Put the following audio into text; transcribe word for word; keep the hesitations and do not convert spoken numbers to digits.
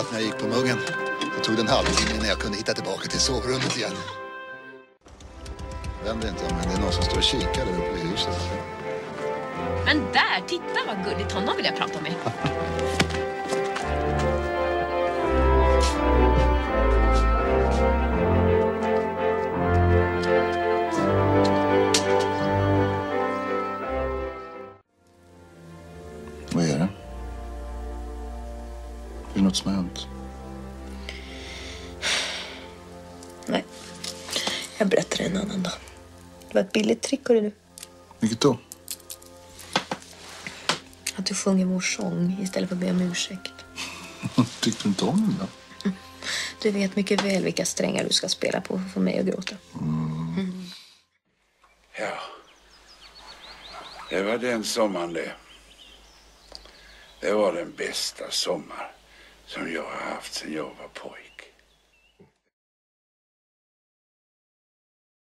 överallt när jag gick på muggen. Det tog en halvtimme innan jag kunde hitta tillbaka till sovrummet igen. Vänder inte om, men det är någon som står och kikar där uppe i huset. Men där, titta vad gulligt. Honom vill jag prata med. Vad är det? Är det något som har hänt? Nej, jag berättar det en annan dag. Det var ett billigt trick, hörru du. Vilket då? Att du sjunger vår sång istället för att be om ursäkt. Tyckte du inte om den då? Du vet mycket väl vilka strängar du ska spela på för att få mig att gråta. Mm. Mm. Ja, det var den sommaren det. Det var den bästa sommar som jag har haft sedan jag var pojk.